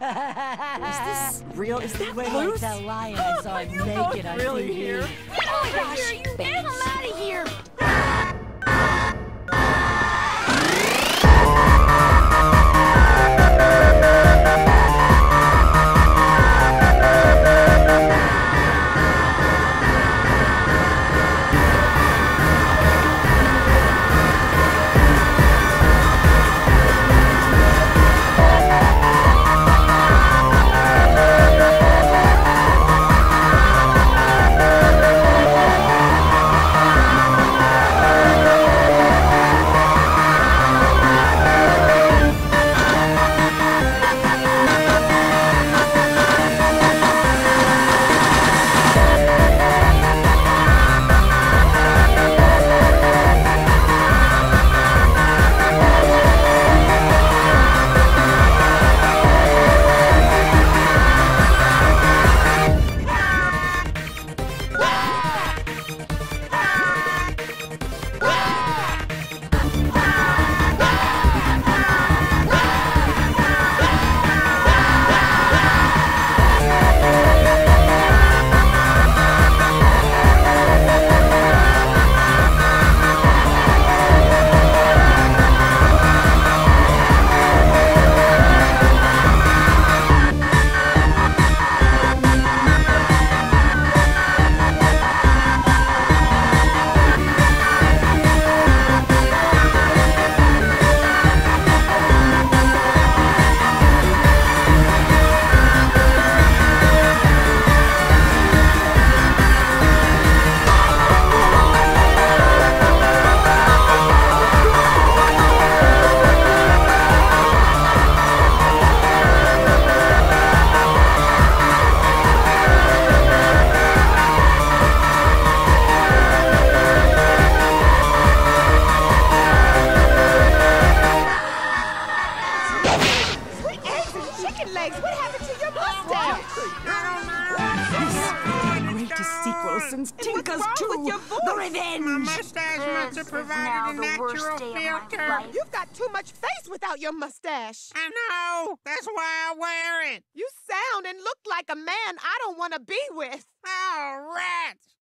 this real? Is that When Bruce? the lion I saw him naked on really TV. here? Oh my gosh, you get him out of here! What happened to your mustache? Greatest sequel since Tinker's what's wrong 2, with your voice? The Revenge. My mustache must have provided a natural filter. You've got too much face without your mustache. I know. That's why I wear it. You sound and look like a man I don't want to be with. Oh, rats.